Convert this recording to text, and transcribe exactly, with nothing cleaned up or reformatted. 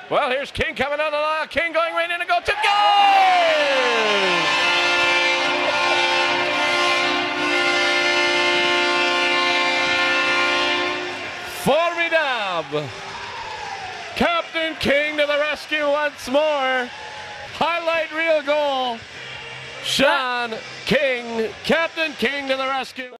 Well, here's King coming on the line. King going right in and go to goal! Formidable! Captain King to the rescue once more. Highlight reel goal. Sean King, Captain King to the rescue.